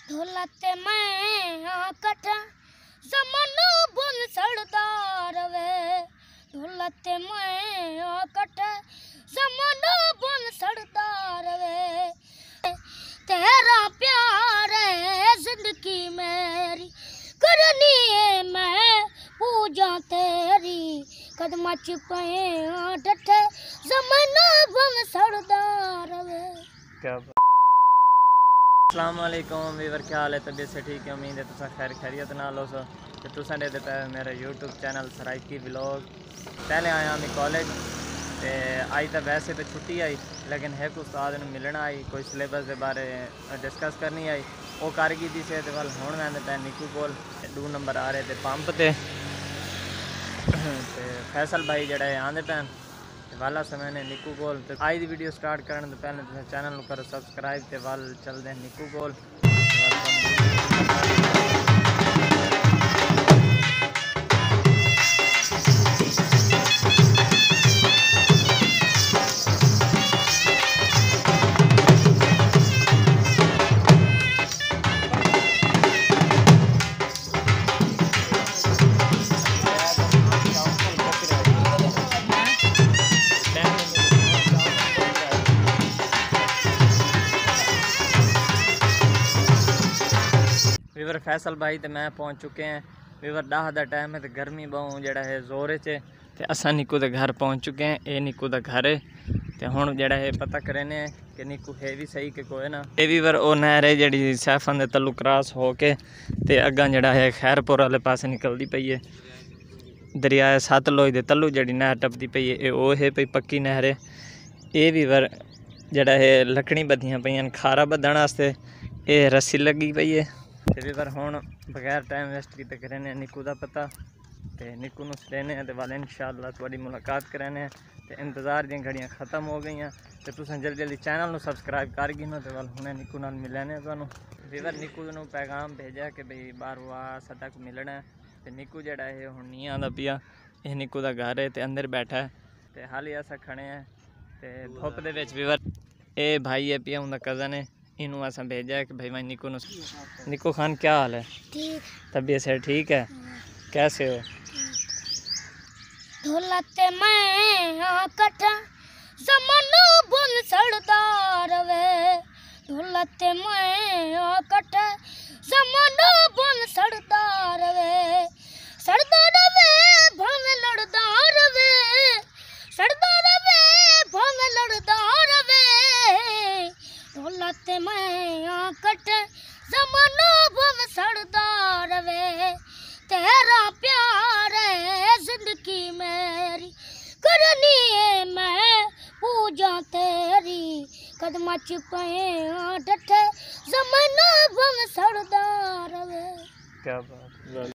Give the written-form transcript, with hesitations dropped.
ढोलते मैं कठ जमनो बुन सरदार वे ढोलते मैं कठ जमनो बुन सरदार वे तेरा प्यार है जिंदगी मेरी करनी है मैं पूजा तेरी कदम च पे डटे जमनो बुन सरदार वे। क्या अस्सलाम वालेकुम वीवर, क्या हाल है? तबीयत से ठीक है? उम्मीद है तुसा खैर खैरियत नाल हो। तो तुसा दे पे मेरा यूट्यूब चैनल सराइकी व्लॉग। पहले आया मैं कॉलेज ते आई तो वैसे तो छुट्टी आई, लेकिन एक उस्ताद ने मिलना आई, कोई सिलेबस के बारे डिस्कस करनी आई। वो कर गई से वाल हूँ मैं पे निकू कोल 2 नंबर आ रहे थे पंप ते फैसल भाई जड़ा आंदे पैन वाला समय ने निकू कोल। तो आज की वीडियो स्टार्ट करने तो पहले तुम चैनल करो सब्सक्राइब ते वाल चलते हैं निकू कोल। वीवर फैसल भाई तो मैं पहुंच चुके हैं। वीवर 10 का टाइम है तो गर्मी बहु जड़ा है जोर च तो असा निकू के घर पहुंच चुके हैं। ये निकू का घर है तो हूँ जड़ा है पता करें कि निकू है भी सही कि कोई ना। ये वीवर वो नहर है जी सैफन के तलू क्रॉस हो के तो अगर जड़ा है खैरपुर वाले पास निकलती पई है। दरिया सतलुज के तलू जी नहर टपती पई है, वो है पई पक्की नहर है। ये वीवर जड़ा है लकड़ी बधियाँ पईयां खारा बधण वास्ते, ये रस्सी लगी पई है। तो वीवर हूँ बगैर टाइम वेस्ट किए करें निकू का पता तो निकू नूं सदेने तो वाल इंशाअल्लाह थोड़ी मुलाकात कराने। तो इंतज़ार दी घड़ियाँ ख़त्म हो गई तो तुसें जल्दी जल्दी चैनल नूं सब्सक्राइब कर गई ना तो वाल हुणे निकू नाल मिलने तुहानूं। वीवर निकू नूं पैगाम भेजा कि भाई बाहर आ साडा को मिलना है। तो निकू जड़ा है हुण नहीं आंदा पिया। यह निकू का घर है तो अंदर बैठा है तो हाली अस खड़े हैं तो धुप दे विच। वीवर ये भाई है पिया उनका कज़न है, इनू असा भेजा है कि भाई मैं निकू नूं। निकू खान क्या हाल है? ठीक। तबीयत से ठीक है? कैसे हो? ढोलते मैं कठ जमनो बुन सरदार वे ढोलते मैं कठ जमनो बुन सरदार वे सरदार वे भन लड़दार वे सरदार वे भन लड़दार वे ढोलते मैं कठ जमनो बुन सरदार वे तेरा प्यार है जिंदगी मेरी करनी है मैं पूजा तेरी कदम च पे डटे जमनो बुन सरदार वे। क्या बात।